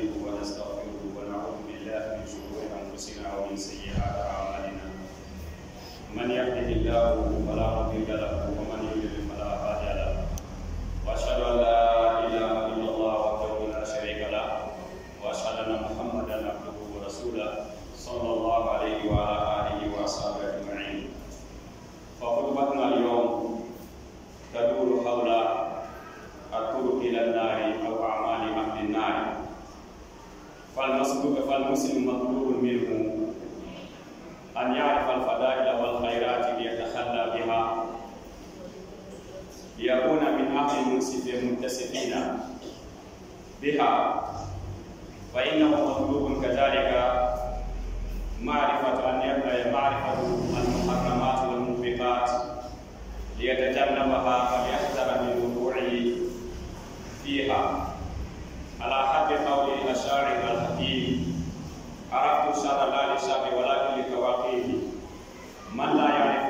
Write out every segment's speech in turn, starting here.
نستعينه ونستغفره ونعوذ بالله من شرور أنفسنا ومن سيئات أعمالنا. من يهده الله فلا مضل له ومن يضلل فلا هادي له. وأشهد أن لا إله إلا الله وحده لا شريك له وأشهد أن محمدا عبده ورسوله صلى الله عليه وعلى آله وأصحابه أجمعين. فخطبتنا اليوم تدور حول الطرق إلى النار أو أعمال أهل النار. فالمسلم مطلوب منه أن يعرف الفضائل والخيرات ليتخلى بها ليكون من أهل المنتسبين بها، فإنه مطلوب كذلك معرفة المحرمات والموبقات ليتجنبها وليحذر من وقوعه فيها، على حد قول الشاعر الحكيم: عرفت الشر لا للشر ولكن لتواقيه. من لا يعرف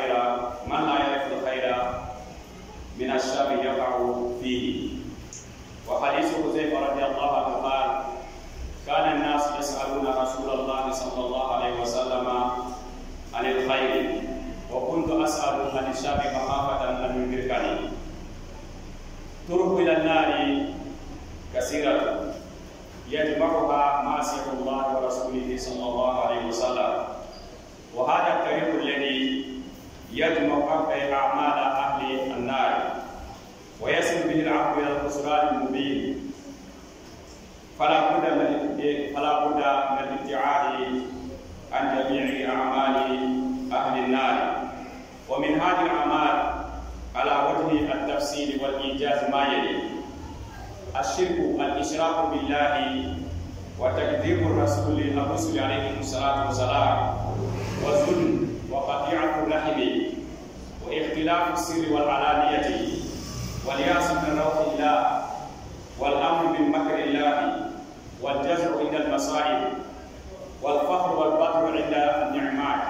الخير من الشر يقع فيه. وحديث حذيفة رضي الله عنه قال: كان الناس يسألون رسول الله صلى الله عليه وسلم عن الخير وكنت أسأل عن الشر مخافة أن يدركني. طرق إلى النار كثيرة يجمعها معصية الله ورسوله صلى الله عليه وسلم، وهذا الطريق الذي يجمع أعمال أهل النار ويصل به العبد إلى الخسران المبين. فلا بد من الابتعاد عن جميع أعمال أهل النار. ومن هذه الأعمال على وجه التفصيل والإيجاز ما يلي: الشرك، الإشراك بالله، وتكذيب الرسل عليهم الصلاة والسلام، والظلم، وقطيعة الرحم، واختلاف السر والعلانية، واليأس من روح الله، والأمر من مكر الله، والجزع عند المصائب، والفخر والبطر عند النعمات،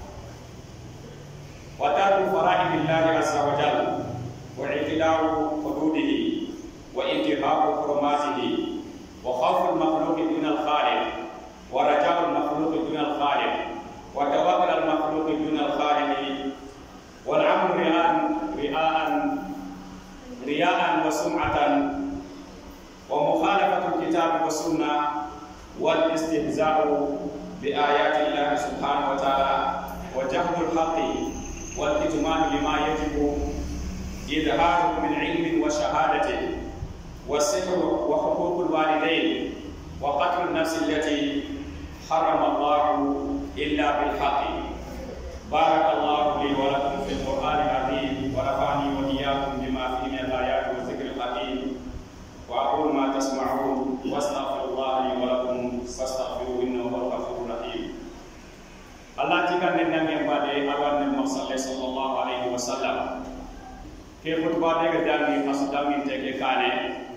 وترك فرائض الله عز وجل، واعتداء حدوده، وانتهاك حرماته، وخوف المخلوق دون الخالق، ورجاء المخلوق دون الخالق، وتوكل المخلوق دون الخالق، والعمل رياء وسمعة، ومخالفة الكتاب والسنة، والاستهزاء بآيات الله سبحانه وتعالى، وجهل الحق، والكتمان لما يجب إظهاره من علم وشهادة، والسحر، وحقوق الوالدين، وقتل النفس التي حرم الله إلا بالحق. بارك الله لي ولكم في القرآن العظيم، ونفعني وإياكم بما فيه من الآيات والذكر الحكيم. وأقول ما تسمعون، واستغفر الله لي ولكم فاستغفروه إنه هو الغفور الرحيم. الله تكن النبي بعد أوان المصلى صلى الله عليه وسلم في خطبة دعاني أصدامي تكاني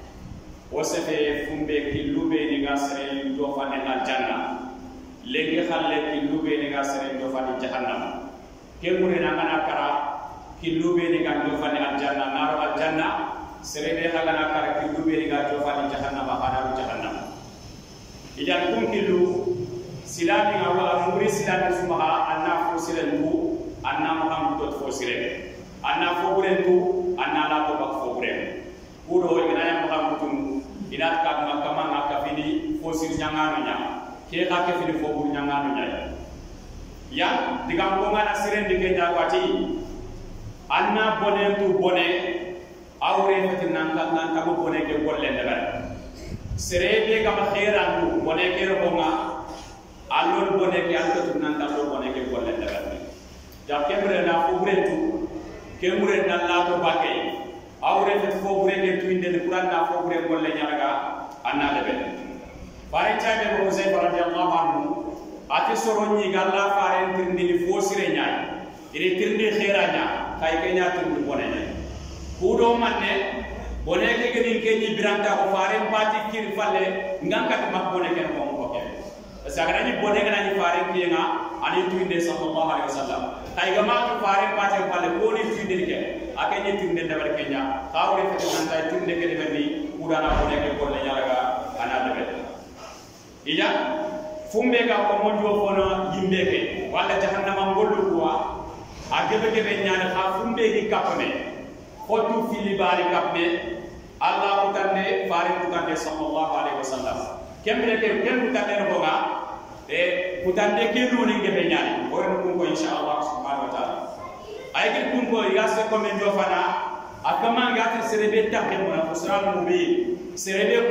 وسفه فمبه كلوبه نغاسرين دوفان الجنة لغي خلق كلوبه نغاسرين دوفان جهنم كمورنا كنا كرا كلوبه نغان دوفان الجنة نار الجنة سربه خلنا كرا كلوبه نغان دوفان جهنم نار جهنم. إذن كم كلو سلامي أو أموري سلامي سمها أنا فوسيلنبو أنا محمد فوسيلن أنا فوقرنبو أنا لا تبقى فوقرن كورو إننا محمد inat kama ngakafini fosir nyanganu nya ke ngakafini fobur nyanganu nya ya digamponga na siren dikenya kwati anna bone tu bone awre fati nanga ko bone ke golle daga serebe kama khairan tu bone ke ronga allol bone ke alto tu nanga ko bone ke golle daga ja kemre na fobre tu kemre na la to bakke awre fati fobre ke tu inde Quran na fobre golle nyaga anna debe bare chabe ko Huzaifa radiyallahu anhu ati soronni galla faren tirndini fosire nyaay ire tirndi khairanya kay kenya tirndi bonene kudo manne bone ke geni kenyi biranta ko faren pati kir falle ngankat mak bone ken ko ko ke sagara ni bone gana ni faren kiyenga ani tuinde sallallahu alaihi wasallam kay gama ko faren pati falle ko ni tuinde ke akenye tirndi dabar kenya kawre fe nanta tirndi ke de berni udana bone ke golle nyaga ana debe fumbe ga ko mo jo fono yimbe ke wala jahannama ngollu kuwa agebe gebe nyaani ha fumbe gi kapne hotu fili bari kapne Allah kutande fare kutande sallallahu alaihi wasallam kemre ke kem kutande no ga kutande ke no ni gebe nyaani ko ko inshallah subhanahu wa ta'ala ay ke kun ko yase ko men jo fana akama ngati serebe takke mo na fusran mo bi serebe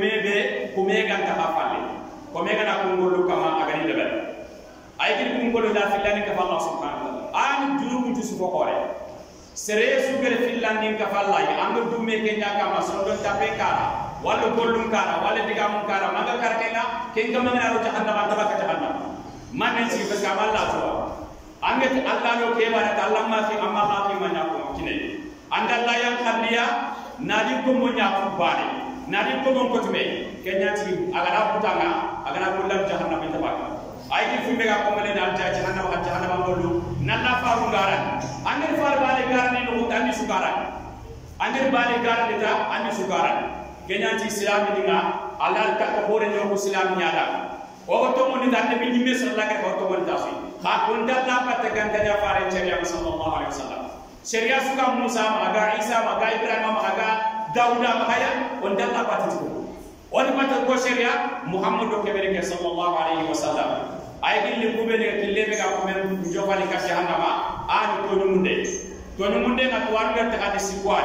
kume ganta hafale kume gana kungolo kama agani debe ay ke kungolo da filani ka Allah subhanahu wa ta'ala an juru kuntu su fokore sere su gere filani ka fallai ando dume ke nyaka masondo tape kara wala gollum kara wala digam kara maga karkena ken kam ngana ro jahannam anta ka jahannam manen si bes ka Allah to anget Allah lo ke wala Allah ma fi amma ma fi manya ko kine anda Allah yang khandiya nadi ko mo nya ko bari nadi ko mon ko tume kenya ti agara putanga agara kullam jahannam anta ba ay ki fumbe ga ko mele dal jahannam gollu nalla faru garan angel far bale garan no tandi sugaran angel bale garan dita andi sugaran kenya ti islam dinga Allah ta ko hore no islam nyaada o to mo ni dal be nimme sallallahu alaihi wa sallam tafi ha kon dalla patta ganta ya fare sharia sallallahu alaihi wasallam sharia suka Musa maga Isa maga Ibrahim maga Dauda maga on dalla patta ko on patta ko sharia Muhammadu kebere sallallahu alaihi wasallam ay gilli kubene kille be ga ko men jofali ka jahannama an to nyumunde na to warga ta hadi sikwani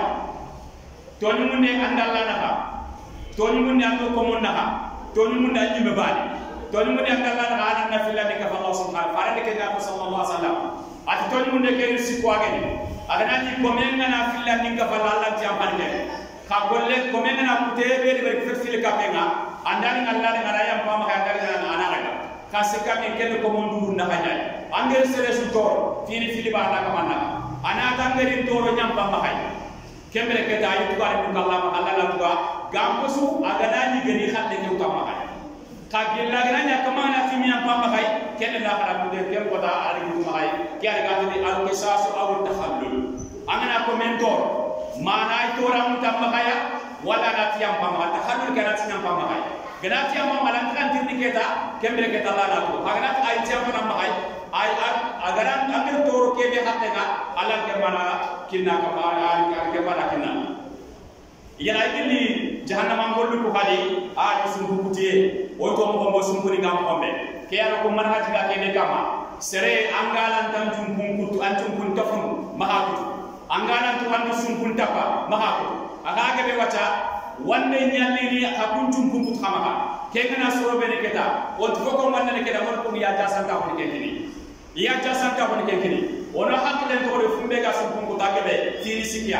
to nyumunde andalla na ha to nyumunde ando ko mon na ha to nyumunde anyi be bali to nyumunde andalla na ha na filani ka Allah subhanahu wa ta'ala ke ga ko sallallahu alaihi wasallam ati to nyumunde ke sikwage ni agana ni ko men na filani ka Allah ti amande ka golle ko men na kutebe be fil ka penga andani Allah ni ngara yam pama ka andani na anara kasika min ken ko mon duru na hanyay angel sere su tor fini fili ba na kamana ana tangeri toro nyam ba mahay kemre ke tayi tugar ko Allah ma Allah la tuga gam ko su agana ni geni khalle ke utama hay ka gilla gana nya kamana fimi am ba mahay ken la khara ko de ken ko da ari ko mahay ki ari ga ni al qisas aw tahallul angana ko mentor mana tora mutam mahaya wala na tiyam ba mahay tahallul kana tiyam ba mahay ganati amma malan kan tirni keta kemre keta la na ko aganat ay tiam na mai ay agaran amir toro kebe hatena alan ke mana kinna ka ma ke mana kinna yana idili jahannam angollu ko hali a sumbu kutiye o to mo sumbu ni gam kombe ke yana ko man hati ka kebe kama sere angalan tan jumpun kutu an jumpun tafun mahakutu angalan tu an sumpun tapa mahakutu aga ke be wacha wanne nyallini hakun jumpun kutu kama ke kana soro be ne keta o to ko man ne keta mon ko ya jasan ta ko ne kini ya jasan ta ko ne kini ono hakle to re fumbe ga sumpun kutu agebe tiri sikia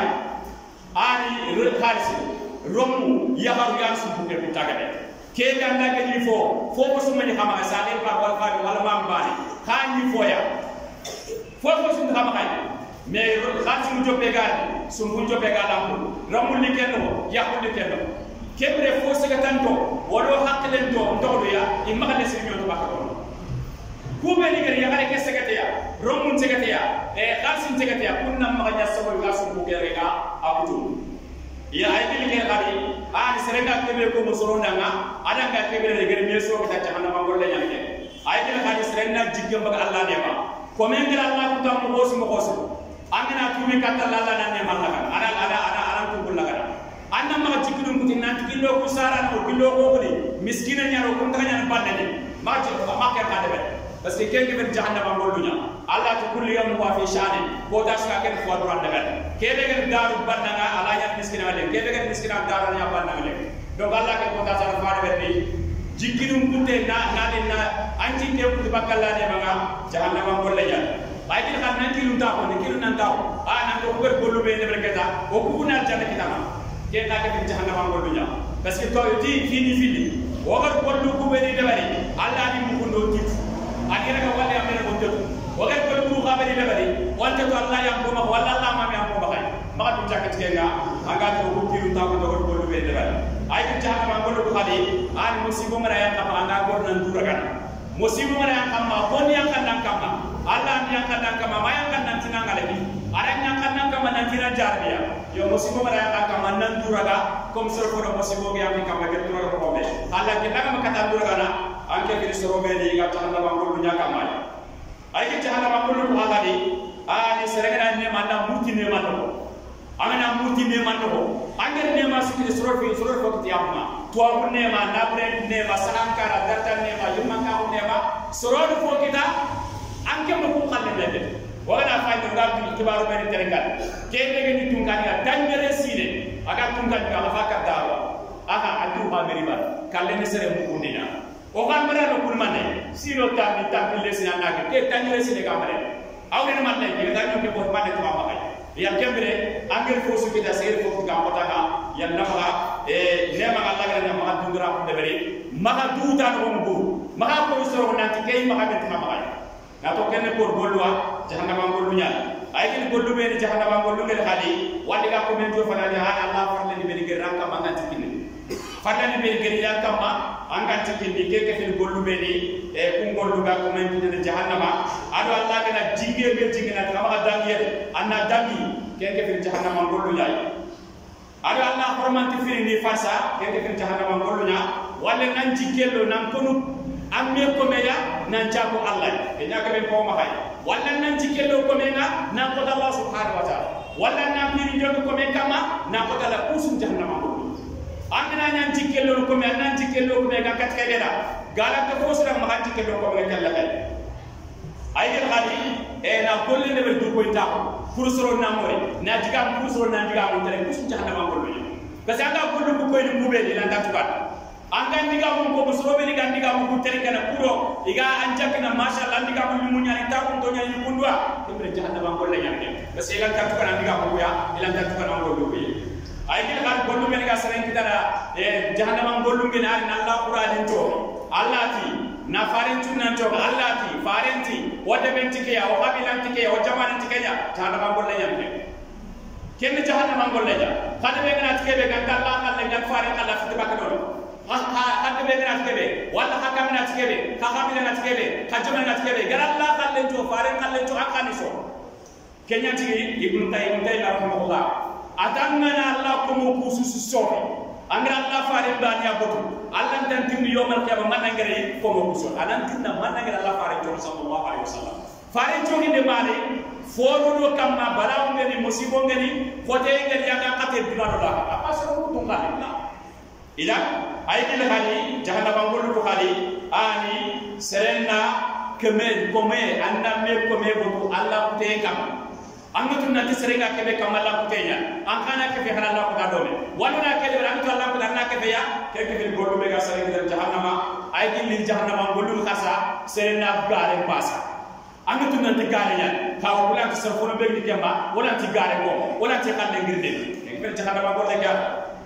ani khalisi romu yaharu yan sumpun kutu agebe ke ganda ke ni fo ko sumani kama sale ba wal fa wala mam bani khani foya fo sum kama kay me khati mu jobe gal sumpun jobe gal am ramul ni kenno yakul ni kenno kebre fo sega tanto wado haklen to ndodo ya imma le sinyo to bakko ku be ni gari yakale ke segate ya romun segate ya khasin segate ya kunna ma nya sabo ga sumpu gere ga abutu ya ay bil ke gari ani serega kebe ko musoronda nga ada ga kebe re gere meso ko ta jahannama golle nyake ay bil gari serena jigge mbaga Allah ne ba ko men gira Allah ko tam ko mo ko angana tumi katta Allah na ne man laga ana ko bullaga anna ma jikidum ko nan kilo ko sara no kilo ko ni miskina nyaro ko ngana nyana banne ni ma ci ma ke ka debe parce que kenke ben jahannama gollunya Allah to kulli yawm wa fi sha'ani ko da ska ken fo do ande kebe gen daru banna nga ala nya miskina wale kebe gen miskina daru nya banna wale donc Allah ke ko da sa fa de ni jikidum kunte na anti ke ko bakalla ne ma jahannama gollunya bay ki xam nan kilu ta ko ni kilu nan taw nan ko ko gollu be ne keta o ku na jana kitama ke na ke jahannama gollunya parce que to ti fini o gar gollu ku be ni de bari Allah ni mu ko do tit akira ka wala amena ko tetu o gar gollu ku be ni de bari wonte to Allah yam ko ma wala Allah ma mi am ko bakay ma du jakat ke nga aga to ko kilu ta ko do gollu be de bari ay ko jahannama gollu ko hadi an musibo mara ya kama anga gor nan duragan musibo mara ya kama kon ya kan nan kama Allah yang kadang kama mayang kan nanti nang lagi, orang yang kadang kama nanti najar dia. Yo musibo mayang kan kama nanti duraga, kom sur kono musibo yang kama gitu duraga kombe. Allah kita kama kata duraga na, anke fil sorobedi ga jahannama ngollu nya kamay ay ke jahannama ngollu ko agadi ani serengana ne manna muti ne manno amana muti ne manno anger ne ma sikri sorofi ko tiyamma to abun ne ma nabre ne ma sanankara dartan ne ma yumanga ne ma sorodu fo kita anke mo ko khalle lebe wala fa ni ngam kibaru beri terengal ke dege ni tungani tangere sine aga tungani ga fa ka dawa aha adu ha meri bar kalle ne sere mu kundina o kan mara no kulmane sino tambi tambi sina nage ke tangere sine ga mare awne man ne ke dañu ke bo mane to ma ay ya kembre angel fo su kita sere fo ga mota ga ya nama nema Allah ga nama dundura ko debere maka duuta no mo maka ko so nanti kay maka bet ma ay na to kenne ko golwa jahannama gollunya ay ken gollu be ni jahannama gollu ngel khali wadi ga ko men to fana ni ha Allah farle ni be ni ranka manga tikini farle ni be ni ranka anga tikini ke ke fil gollu be ni kun gollu ga ko men to jahannama ado Allah kana jinge be jinge na kama dangi anna dangi ke ke fil jahannama gollu nyai ado Allah hormanti fil ni farsa ke ke fil jahannama gollu nya wala nan jikelo nan konu amme ko meya nan jago Allah e nyaka ben ko ma hay walla nan jikelo ko mena nan ko Allah subhanahu wa ta'ala walla nan piri jogo ko men kama nan ko dala usum jahannama ko amina nan jikelo ko men nan jikelo ko me ga kat kay deda gala ko ko sura ma jikelo ko me kala kay ay gel khali e na golle ne be du ko ta kursoro na moy na diga kursoro na diga mo tere usum jahannama ko ni parce que anga ko du ko ni mube ni lan tatubat anga ndiga mun ko sobe ni gandiga mun tere kana kuro iga anjakna mashallah ndiga mun mun nyani ta mun to nyani kundwa ibre jahannama ko le nyani parce que ilan ta tukana ndiga ko ya ilan ta tukana ko do bi ay gel khal gollu men ga seren kitara jahannama gollu men ari Allah qur'an to Allah ti na farentu nan to Allah ti farenti wode bentike ya o habilantike ya o jamanantike ya jahannama ko le nyani ken jahannama ko le ya khade be gana tike be ganta Allah kalle gan faren Allah fitba ka do hakka be gana tike be wala hakka mena tike be hakka mena tike be hajjama na tike be gar Allah kalle to faren kalle to akani so kenya tigi ibn tayyib rahimahullah atangana Allah ko mo kususu so angra Allah faren bani abotu Allah tan timmi yomal qiyamah man ngare ko mo kusul anan tinna man ngare Allah faren to sallallahu alaihi wasallam faren to hinde male foro do kamma balaw ngani musibo ngani khote ngani yanga kate dinado la apa so to ngala ila ay dil hali jahannama ngolu ko hali ani serena keme kome anna me kome botu Allah kute kam angatu nanti serenga kebe kam Allah kutenya an kana kebe hala Allah kuta dome waluna kebe ran to Allah kuta na kebe ya kebe golu be ga serenga jahannama ay dil jahannama ngolu khasa serena gare pasa angatu nanti gare ya taw wala ti sarfo be ni kemba wala ti gare ko wala ti xalle ngirde kebe jahannama golle ga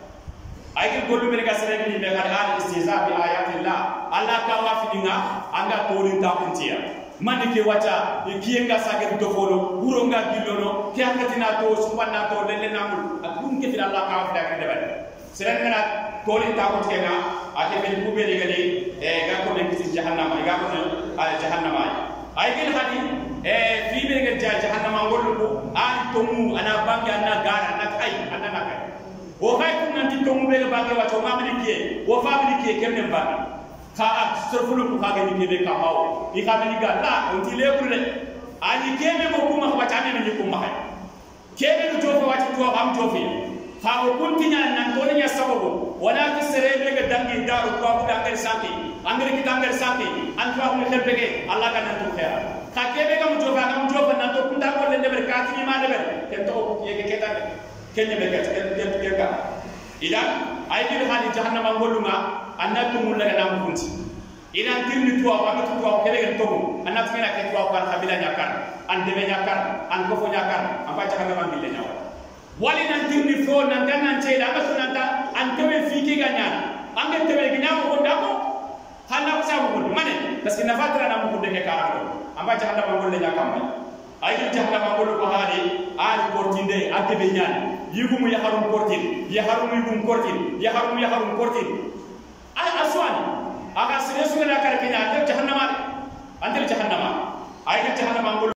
ay gollu men ga sere ni be gar al istiza bi ayatillah Allah ka wafidinga anga torin ta kuntiya man ke wacha e kiyenga sage do folo uronga gilono ke akatina to subanna to lele namul akun ke fil Allah ka wafida ga debal sere ngana torin ta kuntiya ake men kube de gali e ga ko men kisi jahannama ga ko al jahannama ay gel hadi e fi be ga jahannama gollu ko an tomu ana bangi ana gara na kai ana na kai wo kay ko nanti to mu be baage wato mamni kiye wo family kiye kemme baage ka ak sorfulu ko kaga ni kebe ka hawo i ka mani ga la on ti leburde ani kebe mo kuma ko tane ni ko mahay kebe no jofa wati to am jofi ha o kuntinya nan to nya sababu wala ti serebe ga dangi daru ko ko dangal santi angere ki dangal santi an fa ko lebbe ke Allah ka nan to khair ka kebe ga mo jofa nan to kunda ko le leber ka ti ma leber ken to ko yeke ketane kenya be ga ila ay bil hali jahannama ngoluma annatu mulla na mukunti ina tirni tuwa wa to tuwa kele to annatu mena ke tuwa kan kabila nyakar an debe nyakar an ko fo nyakar am ba jahannama ngille nyawa wali nan tirni fo nan tan nan ceda ba sunanta an tewe fiki ga nyana an ga tewe gina ko ndako hanna ko sabu ko mane parce que nafatra na mu de ke karamo am ba jahannama ngolle nyakam ay jahannama ngollu ko hali al portinde akebe nyana yigumu ya harum portin ya harum yigum portin ya harum portin ay aswani aga sire sugana kar kenya ante jahannama ay jahannama ngol